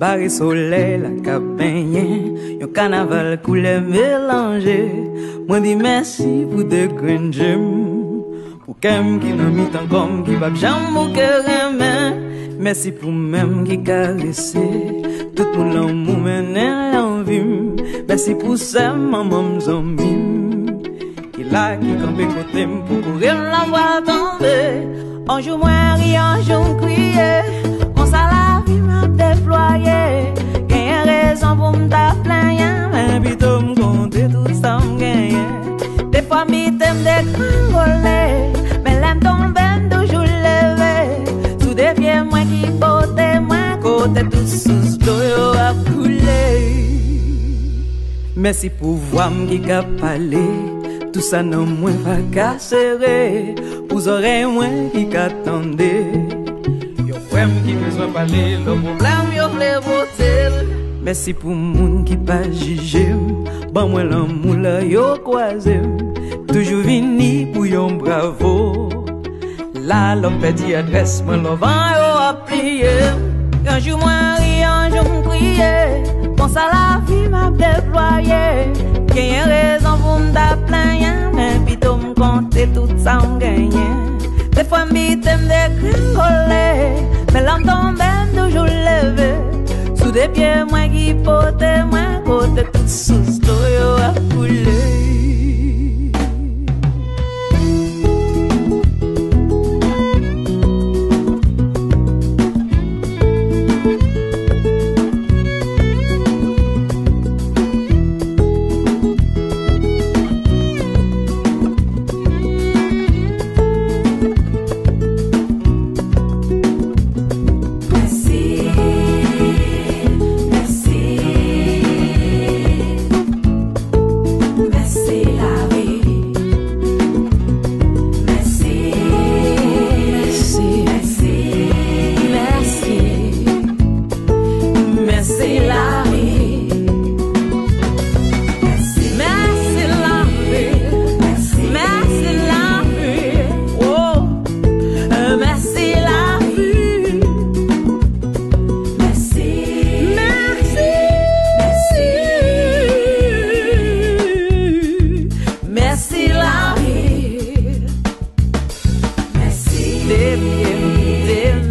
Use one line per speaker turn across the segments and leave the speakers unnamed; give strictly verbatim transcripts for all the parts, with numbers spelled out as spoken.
barré soleil, la cabane, yon carnaval couleur mélangé. Moi dis merci pour de grandes gemmes, pour qu'aime qui n'a mis tant comme qui va jamais au cœur main. Merci pour même qui caresse, tout le monde l'amour mène l'envie. Merci pour ça, maman zombie, qui là qui campe côté pour courir la voie tomber. Un jour moi ri, un jour crier, on ça la vie m'a déployé. Gagne raison pour m'ta plaindre, mais plutôt m'compter tout ça m'gagne. Des fois m'y t'aime dégringoler, mais l'aime tomber toujours levé. Sous des pieds moi qui porte moi côté tout sous l'eau yo a coulé. Merci pour voir m'ki ka parler, tout ça non moins pas qu'à serrer. Vous aurez moins qui qu'attendez. Yo frère qui besoin parler, le problème yo vle voter. Merci pour moun qui pas jugé, bon moi l'amour là yo croisé. Toujours vini pour yon bravo. Là l'homme perdit adresse, moi l'envant yo a plié. Un jour moi ri, un jour m'crier, bon ça la vie m'a déployé. Gagne raison pour m'ta plaindre, mais plutôt m'compter tout ça m'gagne. Des fois m'bite m'dégringoler, mais l'homme tombe toujours levé. Sous des pieds moi qui porte moi côté tout sous l'eau yo a coulé.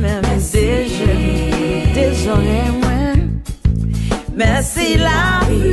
Merci la vie.